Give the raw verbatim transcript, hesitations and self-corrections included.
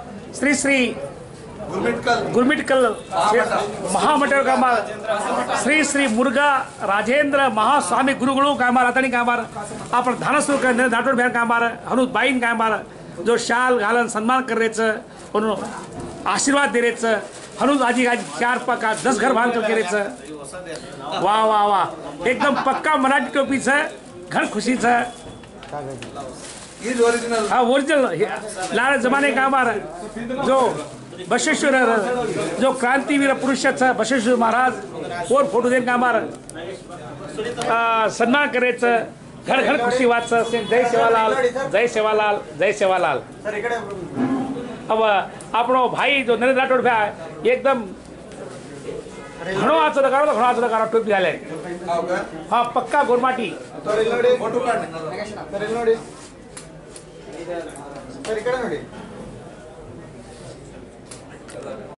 श्री श्री गुरमिटकल महामंडळ कामार श्री श्री मुर्गा राजेंद्र महास्वामी गुरुगुळू कामार आतानी कामार आपण धानसूर नाटोड भ्यान कामार हनुज बाईन कामार जो शाल घालन सन्मान करायचं म्हणून आशीर्वाद द्यायचं हनुज आजी आज चार पक्का दस घर बांधकर करायचं वाह वाह वाह एकदम पक्का मराठी टोपीचं घर खुशीचं हा ओरिजिनल लाल जमाने कामार जो बसवेश्वर जो क्रांतीवीर पुरुषाचा बसवेश्वर महाराज और फोटो देन कामार सन्मान करायचं घर घर खुशी वाचचं असेल जय सेवालाल जय सेवालाल जय सेवालाल अब आपणो भाई जो नरेंद्र राठोड भाई एकदम घणो आचर करो तो घणो आचर करो टोपी घाले हाँ पक्का गोरमाटी फोटो